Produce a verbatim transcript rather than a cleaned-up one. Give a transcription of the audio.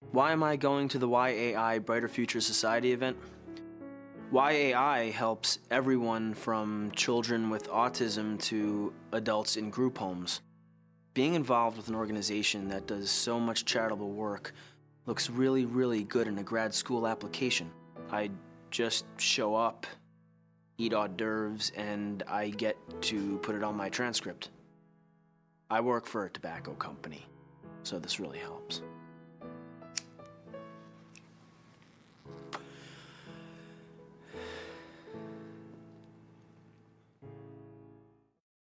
Why am I going to the Y A I Brighter Future Society event? Y A I helps everyone from children with autism to adults in group homes. Being involved with an organization that does so much charitable work looks really, really good in a grad school application. I just show up, eat hors d'oeuvres, and I get to put it on my transcript. I work for a tobacco company, so this really helps.